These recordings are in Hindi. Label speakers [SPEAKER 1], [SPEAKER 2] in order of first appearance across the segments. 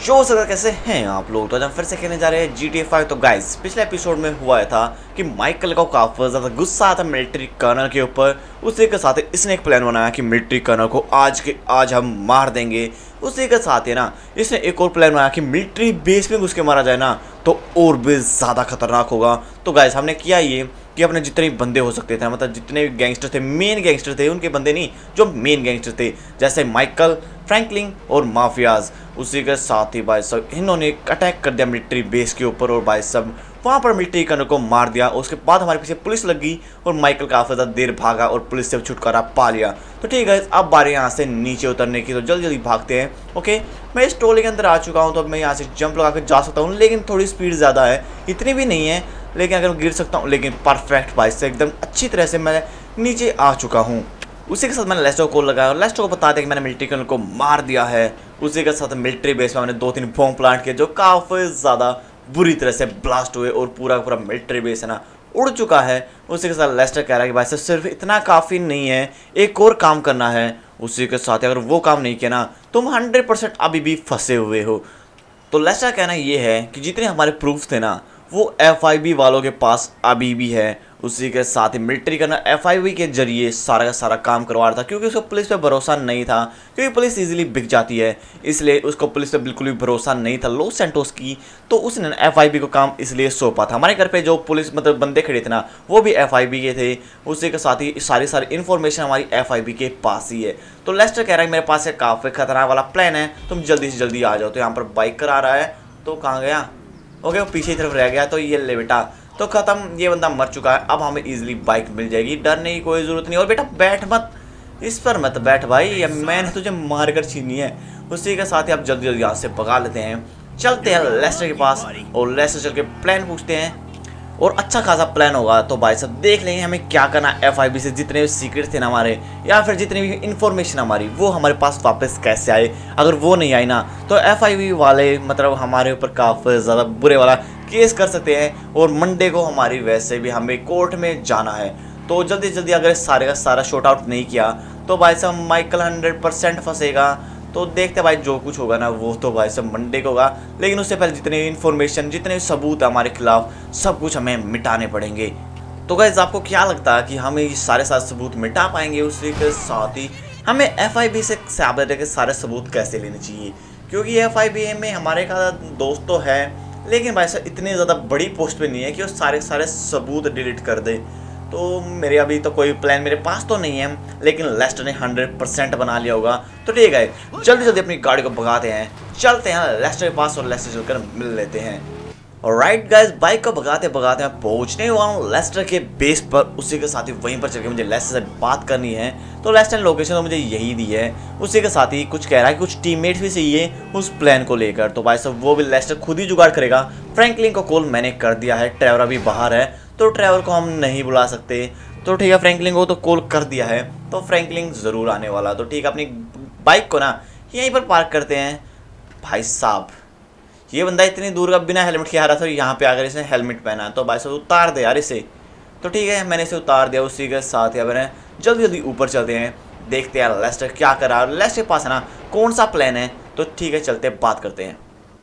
[SPEAKER 1] जो सर कैसे हैं आप लोग। तो आज हम फिर से खेलने जा रहे हैं GTA 5। तो गाइस पिछले एपिसोड में हुआ था कि माइकल को काफ़ी ज़्यादा गुस्सा आता मिलिट्री कर्नल के ऊपर। उसी के साथ इसने एक प्लान बनाया कि मिलिट्री कर्नल को आज के आज हम मार देंगे। उसी के साथ ही ना इसने एक और प्लान बनाया कि मिलिट्री बेस में घुस के मारा जाए ना तो और भी ज़्यादा खतरनाक होगा। तो गाइस हमने किया ये कि अपने जितने बंदे हो सकते थे, मतलब जितने भी गैंगस्टर थे, मेन गैंगस्टर थे, उनके बंदे नहीं जो मेन गैंगस्टर थे, जैसे माइकल, फ्रैंकलिन और माफियाज। उसी के साथ ही भाई सब इन्होंने अटैक कर दिया मिलिट्री बेस के ऊपर और भाई सब वहाँ पर मिलिट्री कर्नल को मार दिया। उसके बाद हमारे पीछे पुलिस लग गई और माइकल काफ़ी ज़्यादा देर भागा और पुलिस से छुटकारा पा लिया। तो ठीक है, अब बारी यहाँ से नीचे उतरने की, तो जल्दी जल्दी भागते हैं। ओके, मैं इस टोले के अंदर आ चुका हूँ, तो अब मैं यहाँ से जंप लगा कर जा सकता हूँ, लेकिन थोड़ी स्पीड ज़्यादा है, इतनी भी नहीं है, लेकिन अगर गिर सकता हूँ। लेकिन परफेक्ट भाई से एकदम अच्छी तरह से मैं नीचे आ चुका हूँ। उसी के साथ मैंने लेस्टर को कॉल लगाया और लेस्टर को बता दिया कि मैंने मिलिट्री कर्नल को मार दिया है। उसी के साथ मिलिट्री बेस में मैंने 2-3 बॉम्ब प्लांट किए जो काफ़ी ज़्यादा बुरी तरह से ब्लास्ट हुए और पूरा पूरा मिलिट्री बेस है ना उड़ चुका है। उसी के साथ लेस्टर कह रहा है कि भाई साहब सिर्फ इतना काफ़ी नहीं है, एक और काम करना है। उसी के साथ अगर वो काम नहीं किया ना तुम 100% अभी भी फंसे हुए हो। तो लेस्टर कहना ये है कि जितने हमारे प्रूफ थे ना वो FIB वालों के पास अभी भी है। उसी के साथ ही मिलिट्री कर्नल FIB के जरिए सारा का सारा काम करवा रहा था, क्योंकि उसको पुलिस पे भरोसा नहीं था, क्योंकि पुलिस इजीली बिक जाती है, इसलिए उसको पुलिस पे बिल्कुल भी भरोसा नहीं था लॉस सैंटोस की। तो उसने FIB को काम इसलिए सौंपा था। हमारे घर पे जो पुलिस मतलब बंदे खड़े थे ना वो भी FIB के थे। उसी के साथ ही सारी इन्फॉर्मेशन हमारी FIB के पास ही है। तो लेस्टर कह रहा है मेरे पास एक काफ़ी खतरनाक वाला प्लान है, तुम जल्दी से जल्दी आ जाओ। तो यहाँ पर बाइक कर आ रहा है, तो कहाँ गया? ओके, वो पीछे की तरफ रह गया। तो ये ले बेटा, तो ख़त्म, ये बंदा मर चुका है। अब हमें इजीली बाइक मिल जाएगी, डरने की कोई ज़रूरत नहीं। और बेटा बैठ मत, इस पर मत बैठ भाई, मैंने तुझे मार कर छीनी है। उसी के साथ ही आप जल्दी जल्दी यहाँ से भगा लेते हैं। चलते हैं लेस्टर के पास और लेस्टर चल के प्लान पूछते हैं और अच्छा खासा प्लान होगा। तो भाई सब देख लेंगे हमें क्या करना है। FIB से जितने भी सीक्रेट थे ना हमारे, या फिर जितनी भी इन्फॉर्मेशन हमारी, वो हमारे पास वापस कैसे आए। अगर वो नहीं आई ना तो FIB वाले मतलब हमारे ऊपर काफ़ी ज़्यादा बुरे वाला केस कर सकते हैं और मंडे को हमारी वैसे भी हमें कोर्ट में जाना है। तो जल्दी जल्दी अगर सारे का सारा शॉर्ट आउट नहीं किया तो भाई साहब माइकल 100% फंसेगा। तो देखते भाई जो कुछ होगा ना वो तो भाई सब मंडे को होगा, लेकिन उससे पहले जितने इन्फॉर्मेशन जितने सबूत हमारे खिलाफ सब कुछ हमें मिटाने पड़ेंगे। तो गाइस आपको क्या लगता है कि हमें ये सारे सबूत मिटा पाएंगे? उसी के साथ ही हमें FIB से साबित के सारे सबूत कैसे लेने चाहिए, क्योंकि FIB में हमारे का दोस्त तो है, लेकिन भाई साहब इतनी ज़्यादा बड़ी पोस्ट पे नहीं है कि वो सारे सबूत डिलीट कर दे। तो मेरे अभी तो कोई प्लान मेरे पास तो नहीं है, लेकिन लेस्टर ने 100% बना लिया होगा। तो ठीक है, जल्दी जल्दी अपनी गाड़ी को भगाते हैं, चलते हैं लेस्टर के पास और लेस्टर चलकर मिल लेते हैं। और राइट गाइस, बाइक को भगाते भगाते मैं पहुंचने वाला हूँ लेस्टर के बेस पर। उसी के साथ ही वहीं पर चल के मुझे लेस्टर से बात करनी है। तो लेस्टर ने लोकेशन तो मुझे यही दी है। उसी के साथ ही कुछ कह रहा है कि कुछ टीममेट्स भी चाहिए उस प्लान को लेकर। तो भाई साहब वो भी लेस्टर खुद ही जुगाड़ करेगा। फ्रैंकलिन को कॉल मैंने कर दिया है, ट्रेवर अभी बाहर है तो ट्रेवर को हम नहीं बुला सकते। तो ठीक है, फ्रैंकलिन को तो कॉल कर दिया है, तो फ्रैंकलिन ज़रूर आने वाला। तो ठीक है, अपनी बाइक को ना यहीं पर पार्क करते हैं। भाई साहब ये बंदा इतनी दूर का बिना हेलमेट के आ रहा था, यहाँ पे आकर इसने हेलमेट पहना, तो भाई साहब उतार दे यार इसे। तो ठीक है, मैंने इसे उतार दिया। उसी के साथ ही मैंने जल्दी जल्दी ऊपर चलते हैं, देखते हैं लेस्टर क्या कर रहा है, लेस्टर के पास है ना कौन सा प्लान है। तो ठीक है, चलते बात करते हैं।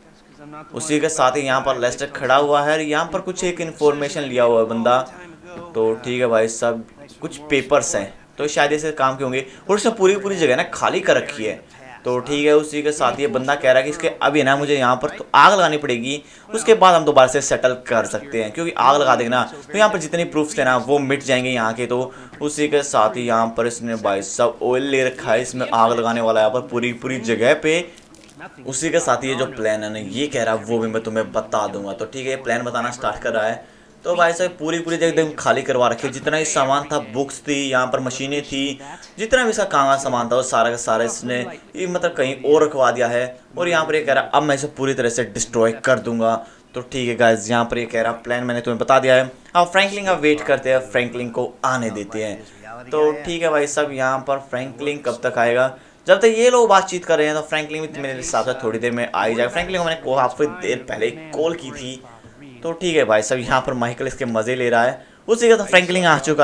[SPEAKER 1] उसी के साथ ही यहाँ पर लेस्टर खड़ा हुआ है, यहाँ पर कुछ एक इन्फॉर्मेशन लिया हुआ है बंदा। तो ठीक है भाई सब कुछ पेपर्स हैं, तो शायद इसे काम के होंगे, और उसने पूरी जगह ना खाली कर रखी है। तो ठीक है, उसी के साथ ये बंदा कह रहा है कि इसके अभी ना मुझे यहाँ पर तो आग लगानी पड़ेगी, उसके बाद हम दोबारा से सेटल कर सकते हैं, क्योंकि आग लगा देंगे ना तो यहाँ पर जितने प्रूफ्स थे ना वो मिट जाएंगे यहाँ के। तो उसी के साथ ही यहाँ पर इसने भाई सब ऑयल ले रखा है, इसमें आग लगाने वाला है यहाँ पर पूरी जगह पे। उसी के साथ ये जो प्लान है ना ये कह रहा है वो भी मैं तुम्हें बता दूंगा। तो ठीक है, प्लान बताना स्टार्ट कर रहा है। तो भाई साहब पूरी जगह एकदम खाली करवा रखी है, जितना ही सामान था, बुक्स थी, यहाँ पर मशीनें थी, जितना भी इसका काम का सामान था वो सारा का सारा इसने मतलब कहीं और रखवा दिया है। और यहाँ पर ये कह रहा है अब मैं इसे पूरी तरह से डिस्ट्रॉय कर दूंगा। तो ठीक है गाइस, यहाँ पर ये कह रहा प्लान मैंने तुम्हें बता दिया है। अब फ्रैंकलिन का वेट करते हैं, फ्रैंकलिन को आने देते हैं। तो ठीक है भाई साहब, यहाँ पर फ्रैंकलिन कब तक आएगा? जब तक ये लोग बातचीत कर रहे हैं तो फ्रैंकलिन भी मेरे हिसाब से थोड़ी देर में आ ही जाएगा। फ्रैंकलिन को मैंने काफ़ी देर पहले कॉल की थी। तो ठीक है भाई साहब, यहाँ पर माइकल इसके मज़े ले रहा है। उसी का तो फ्रैंकलिन आ चुका है।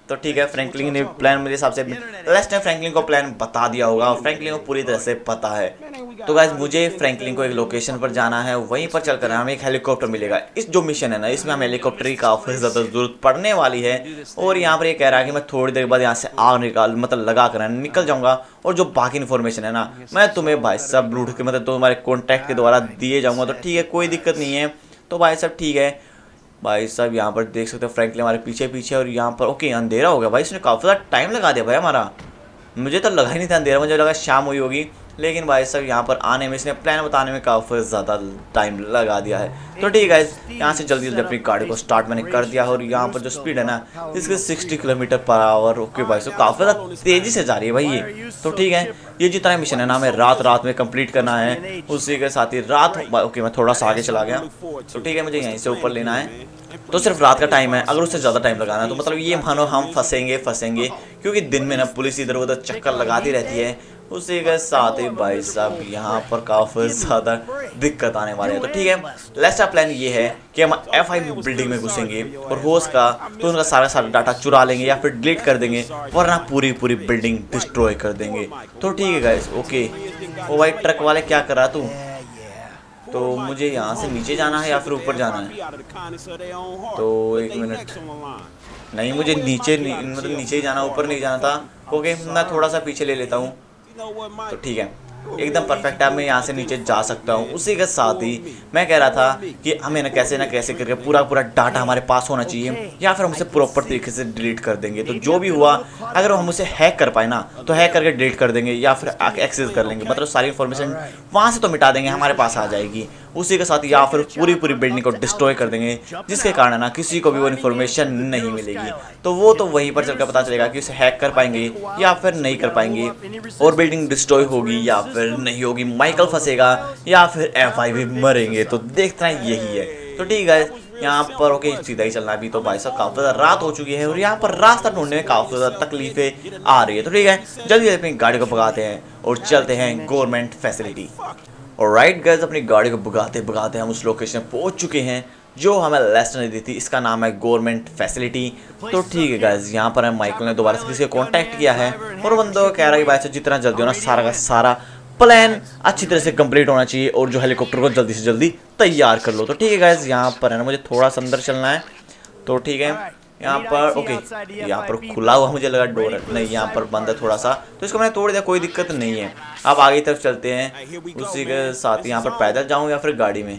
[SPEAKER 1] तो ठीक है, फ्रैंकलिन ने प्लान मेरे हिसाब से लेस्ट ने फ्रैंकलिन को प्लान बता दिया होगा, फ्रैंकलिन को पूरी तरह से पता है। तो गाइस मुझे फ्रैंकलिन को एक लोकेशन पर जाना है, वहीं पर चलकर हमें एक हेलीकॉप्टर मिलेगा। इस जो मिशन है ना, इसमें हमें हेलीकॉप्टर की काफ़ी ज़्यादा जरूरत पड़ने वाली है। और यहाँ पर ये कह रहा है कि मैं थोड़ी देर बाद यहाँ से आग लगा कर निकल जाऊँगा, और जो बाकी इन्फॉर्मेशन है ना मैं तुम्हें भाई सब लूट के मतलब तुम्हारे कॉन्टैक्ट के द्वारा दिए जाऊँगा। तो ठीक है, कोई दिक्कत नहीं है। तो भाई सब ठीक है भाई साहब, यहाँ पर देख सकते हो फ्रैंकलिन हमारे पीछे पीछे, और यहाँ पर ओके अंधेरा हो गया भाई, इसने काफ़ी ज़्यादा टाइम लगा दिया भाई हमारा। मुझे तो लगा ही नहीं था अंधेरा, मुझे लगा शाम हुई होगी, लेकिन भाई साहब यहाँ पर आने में इसने प्लान बताने में काफ़ी ज़्यादा टाइम लगा दिया है। तो ठीक है, यहाँ से जल्दी जल्दी अपनी गाड़ी को स्टार्ट मैंने कर दिया, और यहाँ पर जो स्पीड है ना इसके 60 किलोमीटर पर आवर। ओके भाई साहब, काफ़ी ज़्यादा तेज़ी से जा रही है भाई ये। तो ठीक है, ये जितना मिशन है ना हमें रात में कंप्लीट करना है, उसी के साथ ही रात। ओके मैं थोड़ा सा आगे चला गया। तो ठीक है, मुझे यहीं से ऊपर लेना है। तो सिर्फ रात का टाइम है, अगर उससे ज़्यादा टाइम लगाना है तो मतलब ये मानो हम फंसेंगे, क्योंकि दिन में ना पुलिस इधर उधर चक्कर लगाती रहती है। उसी के साथ ही भाई साहब यहाँ पर काफ़ी ज़्यादा दिक्कत आने वाली है। तो ठीक है, लास्ट प्लान ये है कि हम F5 बिल्डिंग में घुसेंगे और होस्ट का तो उनका सारा डाटा चुरा लेंगे या फिर डिलीट कर देंगे, वरना पूरी बिल्डिंग डिस्ट्रॉय कर देंगे। तो ठीक है गाइस, ओके। ओ भाई ट्रक वाले क्या कर रहा तू? तो मुझे यहाँ से नीचे जाना है या फिर ऊपर जाना है? तो एक मिनट, नहीं मुझे नीचे मतलब नीचे ही जाना, ऊपर नहीं जाना था। ओके मैं थोड़ा सा पीछे ले लेता हूँ। तो ठीक है, एकदम परफेक्ट है, मैं यहाँ से नीचे जा सकता हूँ। उसी के साथ ही मैं कह रहा था कि हमें ना कैसे करके पूरा डाटा हमारे पास होना चाहिए, या फिर हम उसे प्रॉपर तरीके से डिलीट कर देंगे। तो जो भी हुआ, अगर हम उसे हैक कर पाए ना तो हैक करके डिलीट कर देंगे, या फिर एक्सेस कर लेंगे, मतलब सारी इन्फॉर्मेशन वहाँ से तो मिटा देंगे, हमारे पास आ जाएगी। उसी के साथ या फिर पूरी बिल्डिंग को डिस्ट्रॉय कर देंगे, जिसके कारण ना किसी को भी वो इन्फॉर्मेशन नहीं मिलेगी। तो वो तो वहीं पर चलकर पता चलेगा कि उसे हैक कर पाएंगे या फिर नहीं कर पाएंगे, और बिल्डिंग डिस्ट्रॉय होगी या फिर नहीं होगी, माइकल फंसेगा या फिर F5 मरेंगे। तो देखते हैं यही है। तो ठीक है, यहाँ पर ओके सीधा ही चलना। अभी तो भाई साहब काफ़ी ज़्यादा रात हो चुकी है और यहाँ पर रास्ता ढूंढने में काफ़ी ज़्यादा तकलीफें आ रही है। तो ठीक है, जल्दी अपनी गाड़ी को भगाते हैं और चलते हैं गवर्नमेंट फैसिलिटी। और राइट गाइस, अपनी गाड़ी को भगाते हम उस लोकेशन पहुंच चुके हैं जो हमें लेस्टर ने दी थी। इसका नाम है गवर्नमेंट फैसिलिटी। तो ठीक है गाइस, यहाँ पर माइकल ने दोबारा से किसी को कांटेक्ट किया है और बंदों को कह रहा है भाई साहब जितना जल्दी हो ना सारा का सारा प्लान अच्छी तरह से कंप्लीट होना चाहिए, और जो हेलीकॉप्टर को जल्दी से जल्दी तैयार कर लो। तो ठीक है गाइस, यहाँ पर है ना मुझे थोड़ा सा अंदर चलना है। तो ठीक है, यहाँ पर ओके, यहाँ पर खुला हुआ मुझे लगा डोर, नहीं यहाँ पर बंद है थोड़ा सा, तो इसको मैंने तोड़ दिया, कोई दिक्कत नहीं है। अब आगे तरफ चलते हैं। उसी के साथ ही यहाँ पर पैदल जाऊँ या फिर गाड़ी में?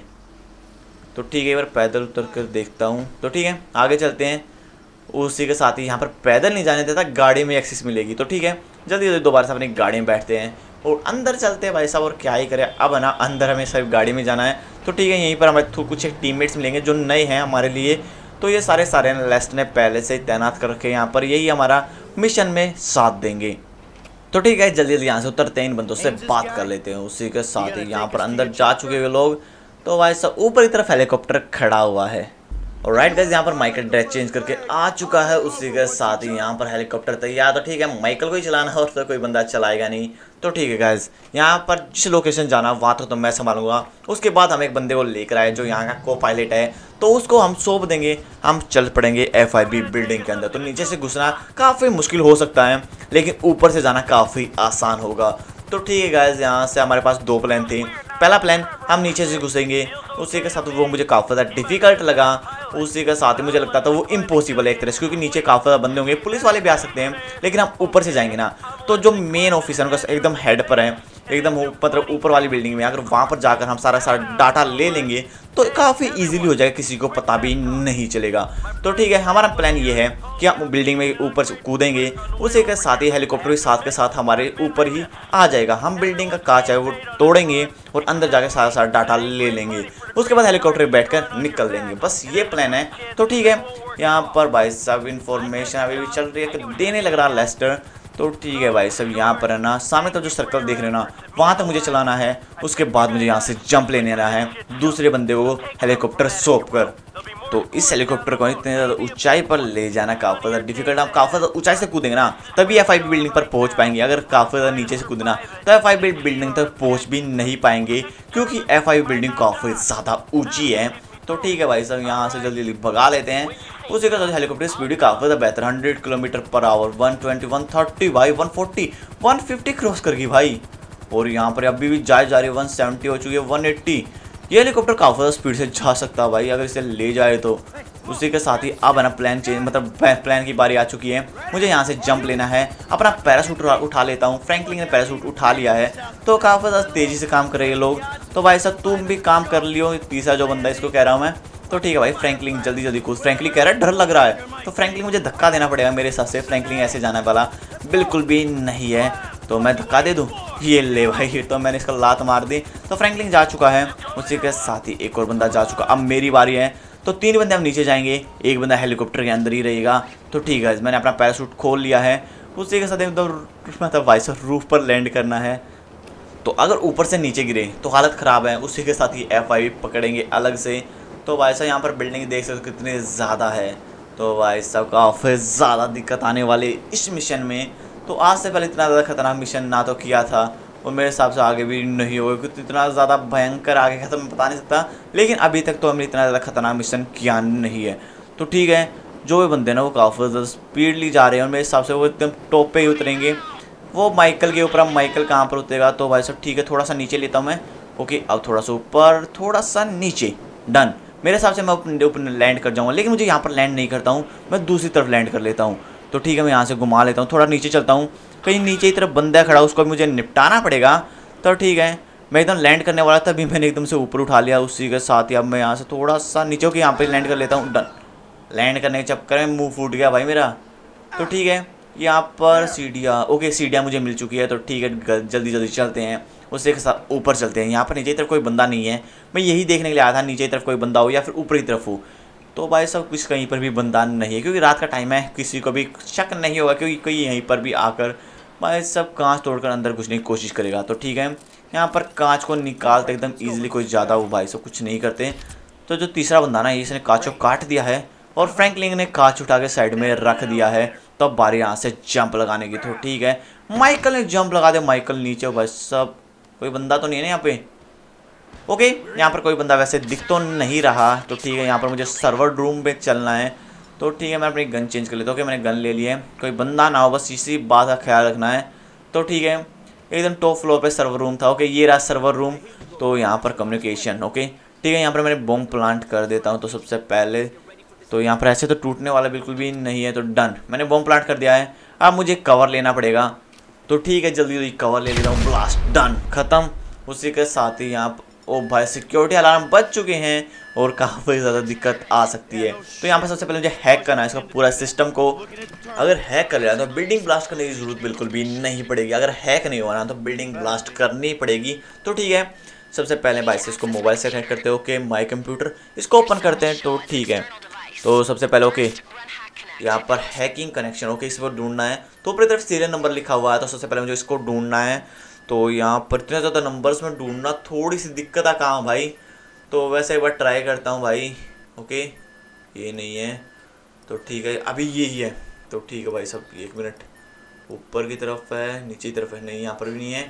[SPEAKER 1] तो ठीक है, एक बार पैदल उतर कर देखता हूँ। तो ठीक है, आगे चलते हैं। उसी के साथ ही यहाँ पर पैदल नहीं जाने देता, गाड़ी में एक्सेस मिलेगी। तो ठीक है, जल्दी जल्दी दोबारा से अपनी गाड़ी में बैठते हैं और अंदर चलते हैं भाई साहब। और क्या ही करें, अब है ना अंदर हमें सिर्फ गाड़ी में जाना है। तो ठीक है, यहीं पर हमारे कुछ टीममेट्स मिलेंगे जो नए हैं हमारे लिए। तो ये सारे लेस्ट ने पहले से ही तैनात कर रखे, यहाँ पर यही हमारा मिशन में साथ देंगे। तो ठीक है, जल्दी जल्दी यहाँ से उतरते हैं, इन बंदों से बात कर लेते हैं। उसी के साथ ही यहाँ पर अंदर जा चुके हुए लोग, तो भाई सब ऊपर की तरफ हेलीकॉप्टर खड़ा हुआ है। और राइट गाइस, यहाँ पर माइकल ड्रेस चेंज करके आ चुका है। उसी के साथ ही यहाँ पर हेलीकॉप्टर तैयार। तो ठीक है, माइकल को ही चलाना है और तो कोई बंदा चलाएगा नहीं। तो ठीक है गाइस, यहाँ पर जिस लोकेशन जाना वहाँ तक तो मैं संभालूंगा। उसके बाद हम एक बंदे को लेकर आए जो यहाँ का को पायलट है, तो उसको हम सौंप देंगे। हम चल पड़ेंगे F5 बिल्डिंग के अंदर। तो नीचे से घुसना काफ़ी मुश्किल हो सकता है, लेकिन ऊपर से जाना काफ़ी आसान होगा। तो ठीक है गाइस, यहाँ से हमारे पास दो प्लान थे। पहला प्लान, हम नीचे से घुसेंगे। उसी के साथ वो मुझे काफ़ी ज़्यादा डिफिकल्ट लगा। उसी के साथ ही मुझे लगता था वो इम्पॉसिबल है एक तरह से, क्योंकि नीचे काफ़ी ज़्यादा बंदे होंगे, पुलिस वाले भी आ सकते हैं। लेकिन हम ऊपर से जाएंगे ना, तो जो मेन ऑफिस है उनका एकदम हेड पर है, एकदम मतलब ऊपर वाली बिल्डिंग में। अगर वहाँ पर जाकर हम सारा डाटा ले लेंगे तो काफ़ी इजीली हो जाएगा, किसी को पता भी नहीं चलेगा। तो ठीक है, हमारा प्लान ये है कि हम बिल्डिंग में ऊपर से कूदेंगे। उसी के साथ ही हेलीकॉप्टर के साथ के साथ हमारे ऊपर ही आ जाएगा। हम बिल्डिंग का कांच है वो तोड़ेंगे और अंदर जाकर सारा डाटा ले लेंगे। उसके बाद हेलीकॉप्टर में बैठकर निकल देंगे। बस ये प्लान है। तो ठीक है, यहाँ पर भाई साहब इन्फॉर्मेशन अभी भी चल रही है कि देने लग रहा लेस्टर। तो ठीक है भाई साहब, यहाँ पर है ना सामने तो जो सर्कल देख रहे हो ना, वहाँ तक मुझे चलाना है। उसके बाद मुझे यहाँ से जंप लेने आना है दूसरे बंदे को हेलीकॉप्टर सौंप कर। तो इस हेलीकॉप्टर को इतने ज़्यादा ऊंचाई पर ले जाना काफ़ी ज़्यादा डिफिकल्ट है। हम काफ़ी ज़्यादा ऊंचाई से कूदेंगे ना तभी F5 बिल्डिंग पर पहुँच पाएंगे। अगर काफ़ी ज़्यादा नीचे से कूदना तो F5 बिल्डिंग तक पहुँच भी नहीं पाएंगे, क्योंकि F5 बिल्डिंग काफ़ी ज़्यादा ऊँची है। तो ठीक है भाई साहब, यहाँ से जल्दी जल्दी भगा लेते हैं उसी के साथ हेलीकॉप्टर स्पीड भी काफ़ी ज़्यादा बेहतर 100 किलोमीटर पर आवर 120 130 भाई 140 150 क्रॉस कर गई भाई। और यहाँ पर अभी भी जा रही है 170 हो चुकी है 180। ये हेलीकॉप्टर काफ़ी ज़्यादा स्पीड से जा सकता है भाई अगर इसे ले जाए तो। उसी के साथ ही अब है ना प्लान चेंज, मतलब प्लान की बारी आ चुकी है। मुझे यहाँ से जंप लेना है, अपना पैराशूट उठा लेता हूँ। फ्रैंकलिन ने पैराशूट उठा लिया है तो काफ़ी ज़्यादा तेज़ी से काम कर रहे हैं लोग। तो भाई साहब तुम भी काम कर लियो। तीसरा जो बंदा इसको कह रहा हूँ मैं, तो ठीक है भाई फ्रैंकलिन जल्दी जल्दी कूद। फ्रैंकलिन कह रहा है डर लग रहा है, तो फ्रैंकलिन मुझे धक्का देना पड़ेगा मेरे हिसाब से। फ्रैंकलिन ऐसे जाने वाला बिल्कुल भी नहीं है, तो मैं धक्का दे दूँ। ये ले भाई, तो मैंने इसका लात मार दी। तो फ्रैंकलिन जा चुका है, उसी के साथ ही एक और बंदा जा चुका। अब मेरी बारी है, तो 3 बंदे हम नीचे जाएंगे, एक बंदा हेलीकॉप्टर के अंदर ही रहेगा। तो ठीक है, मैंने अपना पैराशूट खोल लिया है। उसी के साथ मतलब वाइस रूफ पर लैंड करना है। तो अगर ऊपर से नीचे गिरे तो हालत ख़राब है। उसी के साथ ही F5 पकड़ेंगे अलग से। तो भाई साहब यहाँ पर बिल्डिंग देख सकते हो कितनी ज़्यादा है। तो भाई साहब काफ़ी ज़्यादा दिक्कत आने वाली इस मिशन में। तो आज से पहले इतना ज़्यादा खतरनाक मिशन ना तो किया था, और मेरे हिसाब से आगे भी नहीं होगा, क्योंकि इतना ज़्यादा भयंकर आगे का तो मैं बता नहीं सकता। लेकिन अभी तक तो हमने इतना ज़्यादा खतरनाक मिशन किया नहीं है। तो ठीक है, जो भी बंदे ना वो काफ़ी ज़्यादा स्पीडली जा रहे हैं और मेरे हिसाब से वो एकदम टॉप पे ही उतरेंगे। वो माइकल के ऊपर, अब माइकल कहाँ पर उतरेगा। तो भाई साहब ठीक है, थोड़ा सा नीचे लेता हूँ मैं। ओके, अब थोड़ा सा ऊपर, थोड़ा सा नीचे, डन। मेरे हिसाब से मैं अपने ऊपर लैंड कर जाऊँगा, लेकिन मुझे यहाँ पर लैंड नहीं करता हूँ, मैं दूसरी तरफ लैंड कर लेता हूँ। तो ठीक है, मैं यहाँ से घुमा लेता हूँ, थोड़ा नीचे चलता हूँ। कहीं नीचे की तरफ बंदा खड़ा, उसको भी मुझे निपटाना पड़ेगा। तो ठीक है, मैं एकदम लैंड करने वाला था, अभी मैंने एकदम से ऊपर उठा लिया। उसी के साथ ही अब मैं यहाँ से थोड़ा सा नीचे होकर यहाँ पर लैंड कर लेता हूँ, डन। लैंड करने के चक्कर में मुँह फूट गया भाई मेरा। तो ठीक है, यहाँ पर सीढ़ियाँ, ओके सीढ़ियाँ मुझे मिल चुकी है। तो ठीक है, जल्दी जल्दी चलते हैं, उससे के साथ ऊपर चलते हैं। यहाँ पर नीचे की तरफ कोई बंदा नहीं है, मैं यही देखने के लिए आया था, नीचे की तरफ कोई बंदा हो या फिर ऊपर की तरफ हो। तो भाई सब कुछ कहीं पर भी बंदा नहीं है, क्योंकि रात का टाइम है, किसी को भी शक नहीं होगा क्योंकि कोई यहीं पर भी आकर भाई सब कांच तोड़कर अंदर घुसने की कोशिश करेगा। तो ठीक है, यहाँ पर कांच को निकालते एकदम ईजिली, कोई ज़्यादा वो भाई सब कुछ नहीं करते। तो जो तीसरा बंदा ना, इसने कांच को काट दिया है और फ्रैंकलिन ने कांच उठा के साइड में रख दिया है। तब तो बारी यहाँ से जंप लगाने की। तो ठीक है, माइकल ने जंप लगा दिया। माइकल नीचे, भाई सब कोई बंदा तो नहीं है ना यहाँ पे। ओके, यहाँ पर कोई बंदा वैसे दिख तो नहीं रहा। तो ठीक है, यहाँ पर मुझे सर्वर रूम पे चलना है। तो ठीक है, मैं अपनी गन चेंज कर लेता हूँ। ओके, मैंने गन ले ली है, कोई बंदा ना हो, बस इसी बात का ख्याल रखना है। तो ठीक है, एकदम टॉप फ्लोर पे सर्वर रूम था। ओके, ये रहा सर्वर रूम। तो यहाँ पर कम्युनिकेशन, ओके ठीक है, यहाँ पर मैंने बॉम्ब प्लांट कर देता हूँ। तो सबसे पहले तो यहाँ पर ऐसे तो टूटने वाला बिल्कुल भी नहीं है। तो डन, मैंने बॉम्ब प्लांट कर दिया है। अब मुझे कवर लेना पड़ेगा। तो ठीक है, जल्दी जल्दी कवर ले लेता हूँ। ब्लास्ट, डन, ख़त्म। उसी के साथ ही यहाँ ओ भाई सिक्योरिटी अलार्म बज चुके हैं और काफ़ी ज़्यादा दिक्कत आ सकती है। तो यहाँ पर सबसे पहले मुझे हैक करना है इसका पूरा सिस्टम को। अगर हैक कर लिया तो बिल्डिंग ब्लास्ट करने की ज़रूरत बिल्कुल भी नहीं पड़ेगी। अगर हैक नहीं हुआ ना तो बिल्डिंग ब्लास्ट करनी पड़ेगी। तो ठीक है, सबसे पहले भाई से इसको मोबाइल से हैक करते हैं। ओके, माई कंप्यूटर, इसको ओपन करते हैं। तो ठीक है, तो सबसे पहले ओके यहाँ पर हैकिंग कनेक्शन, ओके इस पर ढूंढना है। तो ऊपर तरफ सीरियल नंबर लिखा हुआ है, तो सबसे पहले मुझे इसको ढूंढना है। तो यहाँ पर इतने ज़्यादा नंबर्स में ढूंढना थोड़ी सी दिक्कत है कहाँ भाई। तो वैसे एक बार ट्राई करता हूँ भाई। ओके, ये नहीं है, तो ठीक है अभी यही है। तो ठीक है भाई सब, एक मिनट, ऊपर की तरफ है, नीचे की तरफ है, नहीं यहाँ पर भी नहीं है।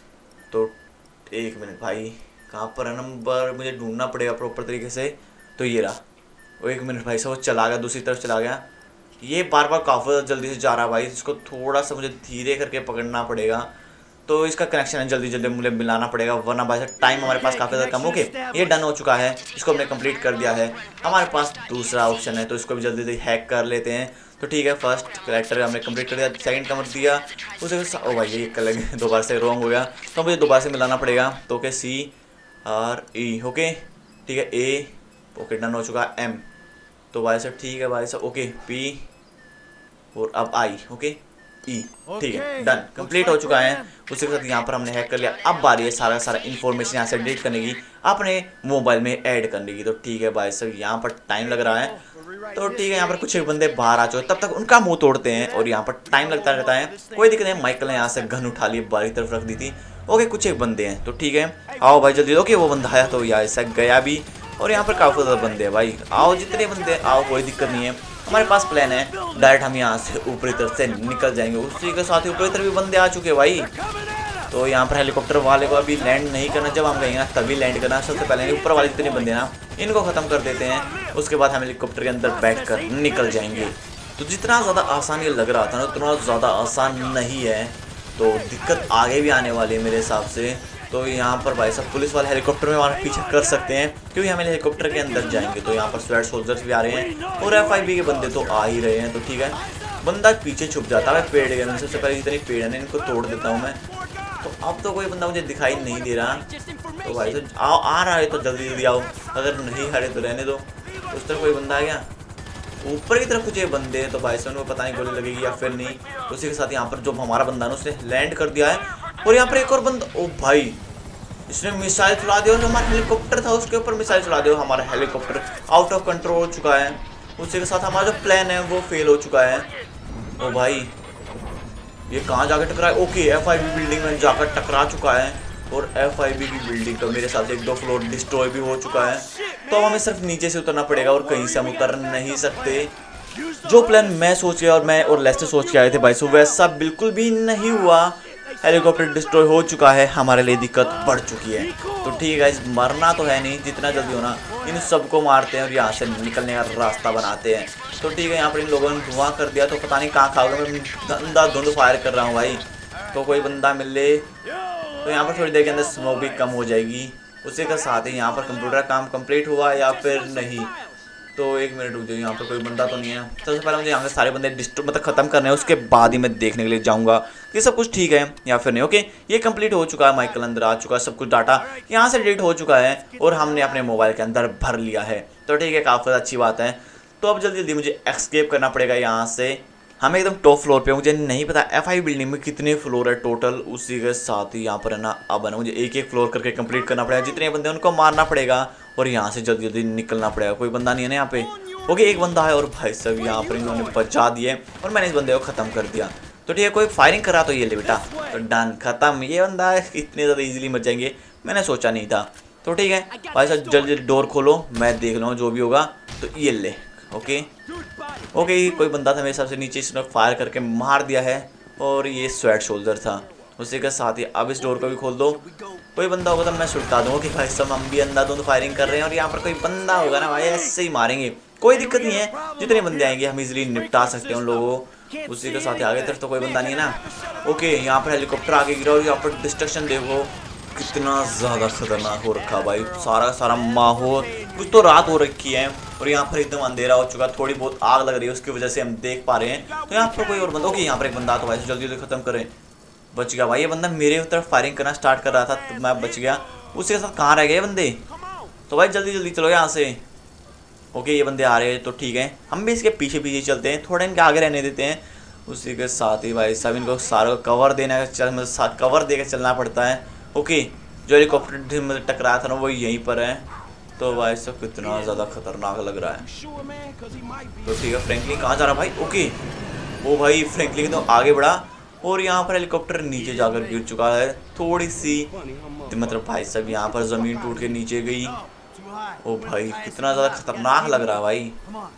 [SPEAKER 1] तो एक मिनट भाई, कहाँ पर है नंबर, मुझे ढूंढना पड़ेगा प्रॉपर तरीके से। तो ये रहा, वो एक मिनट भाई सब, वो चला गया, दूसरी तरफ चला गया। ये बार बार काफ़ी जल्दी से जा रहा है भाई, इसको थोड़ा सा मुझे धीरे करके पकड़ना पड़ेगा। तो इसका कनेक्शन जल्दी जल्दी मुझे मिलाना पड़ेगा, वरना भाई साहब टाइम हमारे पास काफ़ी ज़्यादा कम। ओके, ये डन हो चुका है, इसको हमने कंप्लीट कर दिया है। हमारे पास दूसरा ऑप्शन है, तो इसको भी जल्दी जल्दी हैक कर लेते हैं। तो ठीक है, फर्स्ट करेक्टर हमने कंप्लीट कर दिया, सेकंड कमर दिया उसे। ओ भाई ये कर लगे, दोबारा से रॉन्ग हो गया, तो मुझे दोबारा से मिलाना पड़ेगा। तो ओके, CRE, ओके ठीक है, A, ओके डन हो चुका है, M। तो भाई साहब ठीक है भाई साहब, ओके P और अब I, ओके E, ठीक है डन, कंप्लीट हो चुका है। उसके साथ यहाँ पर हमने हैक कर लिया। अब बारी है सारा इन्फॉर्मेशन यहाँ से डिलीट करने की, अपने मोबाइल में ऐड करने की। तो ठीक है भाई साहब, यहाँ पर टाइम लग रहा है। तो ठीक है, यहाँ पर कुछ एक बंदे बाहर आ चुके, तब तक उनका मुंह तोड़ते हैं और यहाँ पर टाइम लगता रहता है। कोई दिक्कत नहीं, माइकल ने यहाँ से गन उठा ली, बारी तरफ रख दी थी। ओके, कुछ एक बंदे हैं, तो ठीक है आओ भाई जल्दी। ओके, वो बंदा आया तो यहाँ से गया भी, और यहाँ पर काफ़ी ज़्यादा बंदे हैं भाई। आओ जितने बंदे आओ, कोई दिक्कत नहीं है। हमारे पास प्लान है, डायरेक्ट हम यहाँ से ऊपरी तरफ से निकल जाएंगे। उसी के साथ ही ऊपरी तरफ भी बंदे आ चुके हैं भाई। तो यहाँ पर हेलीकॉप्टर वाले को अभी लैंड नहीं करना, जब हम कहेंगे ना तभी लैंड करना। सबसे पहले ऊपर वाले जितने बंदे ना इनको ख़त्म कर देते हैं, उसके बाद हम हेलीकॉप्टर के अंदर बैठ कर निकल जाएंगे। तो जितना ज़्यादा आसान ये लग रहा था ना उतना ज़्यादा आसान नहीं है, तो दिक्कत आगे भी आने वाली है मेरे हिसाब से। तो यहाँ पर भाई साहब पुलिस वाले हेलीकॉप्टर में हमारा पीछे कर सकते हैं, क्योंकि हम हेलीकॉप्टर के अंदर जाएंगे। तो यहाँ पर स्वेट सोल्जर्स भी आ रहे हैं और FIB के बंदे तो आ ही रहे हैं। तो ठीक है, बंदा पीछे छुप जाता है पेड़ के। सबसे पहले जितनी पेड़ है इनको तोड़ देता हूँ मैं। तो अब तो कोई बंदा मुझे दिखाई नहीं दे रहा, तो भाई साहब आओ, आ रहा है तो जल्दी जल्दी आओ, अगर नहीं हरे तो रहने दो। उस तरह कोई बंदा आ गया, ऊपर की तरफ कुछ ये बंदे हैं, तो भाई साहब उनको पता नहीं गोली लगेगी या फिर नहीं। उसी के साथ यहाँ पर जो हमारा बंदा है उसने लैंड कर दिया है, और यहाँ पर एक और बंदा, ओ भाई इसने मिसाइल चला दिया, और हमारा हेलीकॉप्टर था उसके ऊपर मिसाइल चला दिया। हमारा हेलीकॉप्टर आउट ऑफ कंट्रोल हो चुका है। उसी के साथ हमारा जो प्लान है वो फेल हो चुका है। ओ भाई ये कहाँ जाकर टकरा है? ओके, FIB बिल्डिंग में जाकर टकरा चुका है, और FIB की बिल्डिंग का मेरे साथ 1-2 फ्लोर डिस्ट्रॉय भी हो चुका है। तो अब हमें सिर्फ नीचे से उतरना पड़ेगा, और कहीं से हम उतर नहीं सकते। जो प्लान मैं सोच गया और मैं और लेस्टर सोच के आए थे भाई सो वैसा बिल्कुल भी नहीं हुआ। हेलीकॉप्टर डिस्ट्रॉय हो चुका है, हमारे लिए दिक्कत बढ़ चुकी है। तो ठीक है, मरना तो है नहीं, जितना जल्दी होना इन सबको मारते हैं और यहाँ से निकलने का रास्ता बनाते हैं। तो ठीक है, यहाँ पर इन लोगों ने धुआं कर दिया, तो पता नहीं कहाँ खाओगे, मैं अंधाधुंध फायर कर रहा हूँ भाई। तो कोई बंदा मिले तो यहाँ पर थोड़ी देर के अंदर स्मोक भी कम हो जाएगी। उसी के साथ ही यहाँ पर कंप्यूटर काम कंप्लीट हुआ या फिर नहीं। तो 1 मिनट रुक जाओ, यहाँ पर कोई बंदा तो नहीं है। सबसे पहले मुझे यहाँ के सारे बंदे मतलब ख़त्म करने हैं, उसके बाद ही मैं देखने के लिए जाऊँगा कि सब कुछ ठीक है या फिर नहीं। ओके, ये कंप्लीट हो चुका है, माइकल अंदर आ चुका है, सब कुछ डाटा यहाँ से डिलीट हो चुका है और हमने अपने मोबाइल के अंदर भर लिया है। तो ठीक है, काफ़ी अच्छी बात है। तो अब जल्दी जल्दी मुझे एस्केप करना पड़ेगा यहाँ से। हमें एकदम टॉप फ्लोर पे, मुझे नहीं पता FIB बिल्डिंग में कितने फ्लोर है टोटल। उसी के साथ ही यहाँ पर है ना, अब है ना मुझे एक फ्लोर करके कंप्लीट करना पड़ेगा। जितने बंदे हैं उनको मारना पड़ेगा और यहाँ से जल्दी जल्दी निकलना पड़ेगा। कोई बंदा नहीं है ना यहाँ पे? ओके, एक बंदा है, और भाई साहब यहाँ पर इन्होंने बचा दिए और मैंने इस बंदे को ख़त्म कर दिया। तो ठीक है, कोई फायरिंग करा तो ये ले बेटा, तो डन, ख़त्म। ये बंदा इतने ज़्यादा ईजिली मर जाएंगे, मैंने सोचा नहीं था। तो ठीक है भाई साहब, जल्दी जल्दी डोर खोलो, मैं देख लूँ जो भी होगा। तो ये ले, ओके ओके, कोई बंदा था मेरे हिसाब से नीचे, इसने फायर करके मार दिया है, और ये स्वेट शोल्डर था। उसी के साथ ही अब इस डोर को भी खोल दो। कोई बंदा होगा तो मैं सुलटा दूँगा कि भाई साहब हम भी अंधाधुंध फायरिंग कर रहे हैं, और यहाँ पर कोई बंदा होगा ना भाई ऐसे ही मारेंगे, कोई दिक्कत नहीं है। जितने बंदे आएंगे हम इजीली निपटा सकते हैं उन लोगों को। उसी के साथ ही आगे तरफ तो कोई बंदा नहीं है ना। ओके, यहाँ पर हेलीकॉप्टर आगे गिरा और यहाँ पर डिस्ट्रक्शन देखो कितना ज़्यादा खतरनाक हो रखा भाई। सारा सारा माहौल, कुछ तो रात हो रखी है और यहाँ पर एकदम अंधेरा हो चुका, थोड़ी बहुत आग लग रही है उसकी वजह से हम देख पा रहे हैं। तो यहाँ पर कोई और बंदा, ओके यहाँ पर एक बंदा, तो भाई जल्दी जल्दी खत्म करें। बच गया भाई, ये बंदा मेरे तरफ फायरिंग करना स्टार्ट कर रहा था तो मैं बच गया। उसके साथ कहाँ रह गए बंदे? तो भाई जल्दी जल्दी चलो यहाँ से। ओके, ये बंदे आ रहे हैं, तो ठीक है हम भी इसके पीछे पीछे चलते हैं, थोड़ा इनके आगे रहने देते हैं। उसी के साथ ही भाई साहब इनको सारा कवर देना, कवर देकर चलना पड़ता है। ओके, जो हेलीकॉप्टर में टकराया था ना वो यहीं पर है। तो भाई साहब कितना ज़्यादा खतरनाक लग रहा है। तो ठीक है, फ्रैंकलिन कहाँ जा रहा भाई? ओके, ओ भाई फ्रैंकलिन तो आगे बढ़ा, और यहाँ पर हेलीकॉप्टर नीचे जाकर गिर चुका है थोड़ी सी, मतलब भाई साहब यहाँ पर ज़मीन टूट के नीचे गई। ओ भाई कितना ज़्यादा खतरनाक लग रहा है भाई।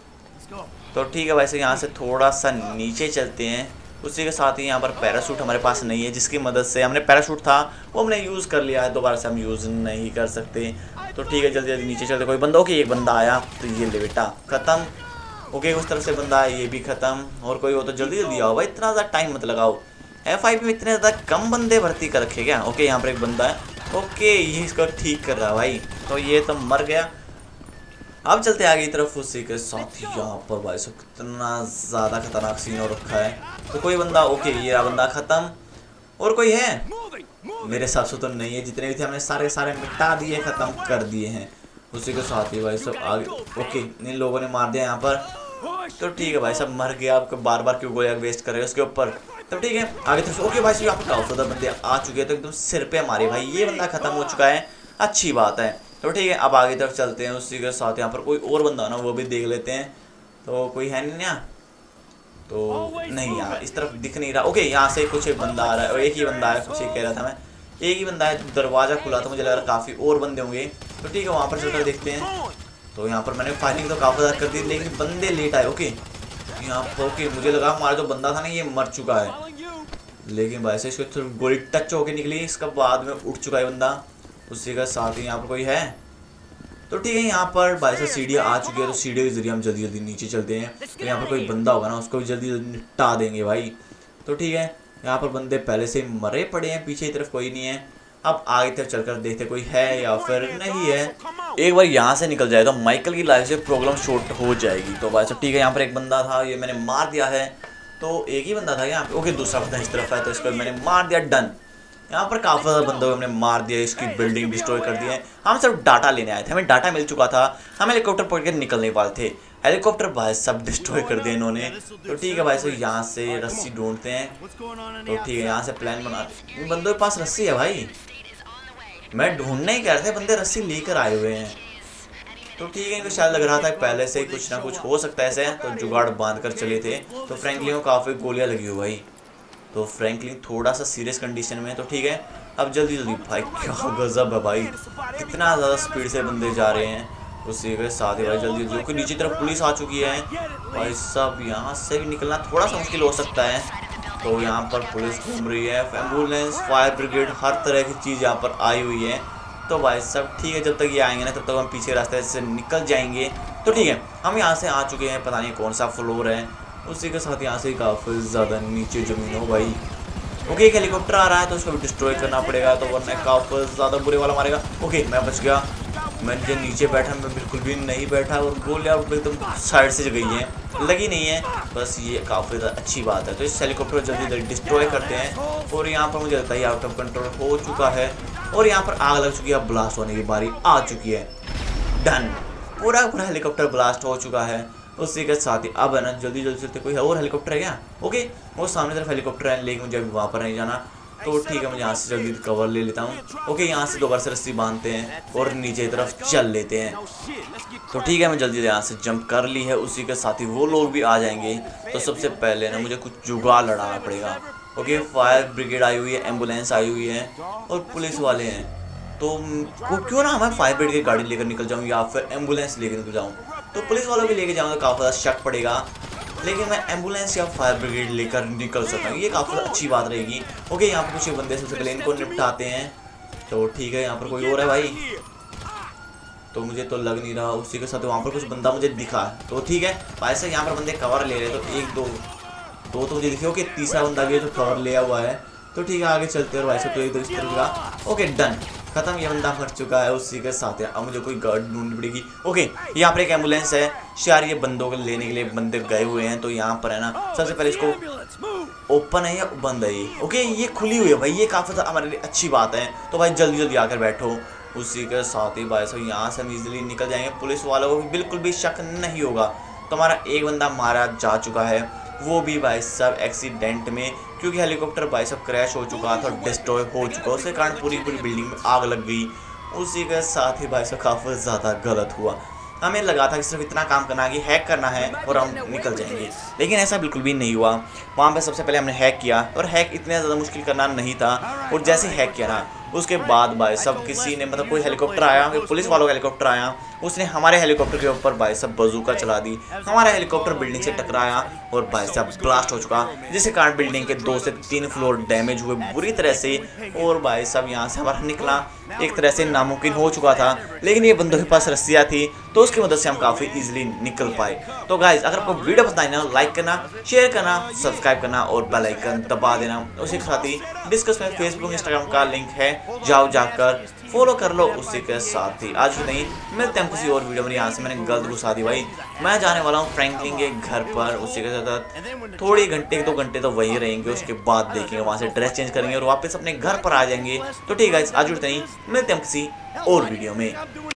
[SPEAKER 1] तो ठीक है भाई साहब, यहाँ से थोड़ा सा नीचे चलते हैं। उसी के साथ ही यहाँ पर पैराशूट हमारे पास नहीं है, जिसकी मदद से हमने पैराशूट था वो हमने यूज़ कर लिया है, दोबारा से हम यूज़ नहीं कर सकते। तो ठीक है, जल्दी जल्दी नीचे चलते। कोई बंदा, ओके एक बंदा आया, तो ये ले बेटा ख़त्म। ओके, उस तरफ से बंदा है, ये भी ख़त्म। और कोई हो तो जल्दी जल्दी आओ भाई, इतना ज़्यादा टाइम मत लगाओ। FIB में इतने ज़्यादा कम बंदे भर्ती कर रखे क्या? ओके, यहाँ पर एक बंदा है, ओके ये इसको ठीक कर रहा है भाई, तो ये तो मर गया। अब चलते आगे की तरफ। उसी के साथ ही यहाँ पर भाई साहब कितना ज़्यादा खतरनाक सीन हो रखा है। तो कोई बंदा, ओके ये रहा बंदा ख़त्म। और कोई है? मेरे हिसाब से तो नहीं है, जितने भी थे हमने सारे सारे मिटा दिए, ख़त्म कर दिए हैं। उसी के साथ ही भाई साहब आगे, ओके इन लोगों ने मार दिया यहाँ पर। तो ठीक है भाई साहब मर गया, आपको बार बार क्यों गोलियां वेस्ट कर रहे हो उसके ऊपर। तो ठीक है आगे तरफ। ओके भाई साहब यहाँ पर काफ़ी ज़्यादा बंदे आ चुके हैं, तो एकदम सिर पे हमारे भाई ये बंदा ख़त्म हो चुका है, अच्छी बात है। तो ठीक है अब आगे तरफ चलते हैं। उसी के साथ यहाँ पर कोई और बंदा ना वो भी देख लेते हैं। तो कोई है नहीं ना, तो नहीं यार इस तरफ दिख नहीं रहा। ओके यहाँ से कुछ एक बंदा आ रहा है, और एक ही बंदा है, कुछ एक कह रहा था मैं, एक ही बंदा है। दरवाज़ा खुला था, मुझे लग रहा काफ़ी और बंदे होंगे। तो ठीक है वहाँ पर चलकर देखते हैं। तो यहाँ पर मैंने फायरिंग तो काफ़ी ज़्यादा कर दी, लेकिन बंदे लेट आए। ओके यहाँ पर, ओके मुझे लगा हमारा जो बंदा था ना ये मर चुका है। लेकिन भाई से इसको थोड़ी गोली टच होके निकली, इसका बाद में उठ चुका है बंदा। उसी का साथ ही यहाँ पर कोई है तो ठीक है। यहाँ पर भाई से सीढ़ियाँ आ चुकी है, तो सीढ़ियों के जरिए हम जल्दी जल्दी नीचे चलते हैं। तो यहाँ पर कोई बंदा होगा ना, उसको भी जल्दी जल्दी निपटा देंगे भाई। तो ठीक है, यहाँ पर बंदे पहले से मरे पड़े हैं, पीछे की तरफ कोई नहीं है। अब आगे तक चलकर देखते कोई है या फिर नहीं है। एक बार यहाँ से निकल जाए तो माइकल की लाइफ से प्रॉब्लम शॉर्ट हो जाएगी। तो भाई साहब ठीक है, यहाँ पर एक बंदा था, ये मैंने मार दिया है। तो एक ही बंदा था यहाँ पे, ओके दूसरा बंदा इस तरफ है, तो इसको मैंने मार दिया, डन। यहाँ पर काफ़ी ज़्यादा बंदों को हमने मार दिया, इसकी बिल्डिंग डिस्ट्रॉय कर दी है। हम सिर्फ डाटा लेने आए थे, हमें डाटा मिल चुका था, हम हेलीकॉप्टर पकड़ के निकलने वाले थे। हेलीकॉप्टर भाई सब डिस्ट्रॉय कर दिया इन्होंने। तो ठीक है भाई साहब, यहाँ से रस्सी ढूंढते हैं। तो ठीक है, यहाँ से प्लान बनाते। इन बंदों के पास रस्सी है भाई, मैं ढूंढने ही कह रहे थे, बंदे रस्सी लेकर आए हुए हैं। तो ठीक है, इनको शायद लग रहा था पहले से कुछ ना कुछ हो सकता है ऐसे, तो जुगाड़ बांध कर चले थे। तो फ्रैंकलिन को काफ़ी गोलियां लगी हुई भाई, तो फ्रैंकलिन थोड़ा सा सीरियस कंडीशन में। तो ठीक है, अब जल्दी जल्दी भाई, क्या गजब है भाई, कितना ज़्यादा स्पीड से बंदे जा रहे हैं। उसी के साथ ही भाई जल्दी जल्दी, क्योंकि नीचे तरफ पुलिस आ चुकी है भाई साहब, यहाँ से भी निकलना थोड़ा सा मुश्किल हो सकता है। तो यहाँ पर पुलिस घूम रही है, एम्बुलेंस, फायर ब्रिगेड, हर तरह की चीज़ यहाँ पर आई हुई है। तो भाई सब ठीक है, जब तक ये आएंगे ना तब तक हम पीछे रास्ते से निकल जाएंगे। तो ठीक है, हम यहाँ से आ चुके हैं, पता नहीं कौन सा फ्लोर है। उसी के साथ यहाँ से काफ़ी ज़्यादा नीचे ज़मीन हो भाई। ओके, एक हेलीकॉप्टर आ रहा है तो उसको भी डिस्ट्रॉय करना पड़ेगा, तो वरना काफ़ी ज़्यादा बुरे वाला मारेगा। ओके, मैं बच गया, मैं जो नीचे बैठा मैं बिल्कुल भी नहीं बैठा, और गोलियाँ एकदम साइड से गई हैं, लगी नहीं है, बस ये काफ़ी ज़्यादा अच्छी बात है। तो इस हेलीकॉप्टर को जल्दी जल्दी डिस्ट्रॉय करते हैं। और यहाँ पर मुझे लगता है आउट ऑफ कंट्रोल हो चुका है, और यहाँ पर आग लग चुकी है, ब्लास्ट होने की बारी आ चुकी है, डन। पूरा पूरा हेलीकॉप्टर ब्लास्ट हो चुका है। उसी के साथ ही अब है ना जल्दी जल्दी चलते, कोई और हेलीकॉप्टर है क्या? ओके, वो सामने तरफ हेलीकॉप्टर है, लेकिन मुझे अभी वहाँ पर नहीं जाना। तो ठीक है, मुझे यहाँ से जल्दी कवर ले लेता हूँ। ओके, यहाँ से दोबारा से रस्सी बांधते हैं और नीचे की तरफ चल लेते हैं। तो ठीक है, मैं जल्दी यहाँ से जंप कर ली है। उसी के साथ ही वो लोग भी आ जाएंगे। तो सबसे पहले ना मुझे कुछ जुगाड़ लड़ाना पड़ेगा। ओके, फायर ब्रिगेड आई हुई है, एम्बुलेंस आई हुई है और पुलिस वाले हैं। तो क्यों ना मैं फायर ब्रिगेड की गाड़ी लेकर निकल जाऊँ या फिर एम्बुलेंस लेकर निकल जाऊँ। तो पुलिस वालों को लेके जाऊँ तो काफ़ी ज़्यादा शक पड़ेगा, लेकिन मैं एम्बुलेंस या फायर ब्रिगेड लेकर निकल सकता हूँ, ये काफ़ी अच्छी बात रहेगी। ओके, यहाँ पर कुछ बंदे सबसे पहले इनको निपटाते हैं। तो ठीक है, यहाँ पर कोई और है भाई, तो मुझे तो लग नहीं रहा। उसी के साथ वहाँ पर कुछ बंदा मुझे दिखा, तो ठीक है भाई साहब, यहाँ पर बंदे कवर ले रहे हैं। तो एक दो तो मुझे दिखे। ओके, तीसरा बंदा भी है जो कवर लिया हुआ है। तो ठीक है, आगे चलते हैं। और भाई साहब तो एक दो इस तरह का, ओके डन, खत्म, ये बंदा मर चुका है। उसी के साथ है, अब मुझे कोई गार्ड ढूंढनी पड़ेगी। ओके, यहाँ पर एक एम्बुलेंस है, शायद ये बंदों को लेने के लिए बंदे गए हुए हैं। तो यहाँ पर है ना, सबसे पहले इसको ओपन है या बंद है ये? ओके, ये खुली हुई है भाई, ये काफ़ी हमारे लिए अच्छी बात है। तो भाई जल्दी जल्दी आकर बैठो। उसी के साथ ही भाई साहब यहाँ से हम इजीली निकल जाएंगे, पुलिस वालों को बिल्कुल भी शक नहीं होगा। तो हमारा एक बंदा मारा जा चुका है, वो भी भाई साहब एक्सीडेंट में, क्योंकि हेलीकॉप्टर भाई साहब क्रैश हो चुका था, डिस्ट्रॉय हो चुका, उसके कारण पूरी बिल्डिंग में आग लग गई। उसी के साथ ही भाई साहब काफ़ी ज़्यादा गलत हुआ। हमें लगा था कि सिर्फ इतना काम करना है कि हैक करना है और हम निकल जाएंगे, लेकिन ऐसा बिल्कुल भी नहीं हुआ। वहाँ पे सबसे पहले हमने हैक किया, और हैक इतना ज़्यादा मुश्किल करना नहीं था। और जैसे हैक किया ना, उसके बाद भाई सब किसी ने, मतलब कोई हेलीकॉप्टर आया, पुलिस वालों का हेलीकॉप्टर आया, उसने हमारे हेलीकॉप्टर के ऊपर भाई साहब बंदूका चला दी। हमारा हेलीकॉप्टर बिल्डिंग से टकराया और भाई साहब ब्लास्ट हो चुका, जिसके कारण बिल्डिंग के 2 से 3 फ्लोर डैमेज हुए बुरी तरह से। और भाई साहब यहाँ से हमारा निकला एक तरह से नामुमकिन हो चुका था, लेकिन ये बंदों के पास रस्सियाँ थी, तो उसकी मदद से हम काफ़ी इजीली निकल पाए। तो गाइज, अगर आपको वीडियो पसंद आई ना, लाइक करना, शेयर करना, सब्सक्राइब करना और बेल आइकन दबा देना। उसी के साथ ही डिस्कस में फेसबुक इंस्टाग्राम का लिंक है, जाओ जाकर फॉलो कर लो। उसी के साथ ही आज नहीं, मिलते हैं किसी और वीडियो में। यहाँ से मैंने गलत घुसा दी भाई, मैं जाने वाला हूँ फ्रैंकलिन के घर पर। उसी के साथ थोड़ी घंटे 2 घंटे तो वहीं रहेंगे, उसके बाद देखेंगे, वहाँ से ड्रेस चेंज करेंगे और वापस अपने घर पर आ जाएंगे। तो ठीक है, आज जुड़ते नहीं, मिलते हैं किसी और वीडियो में।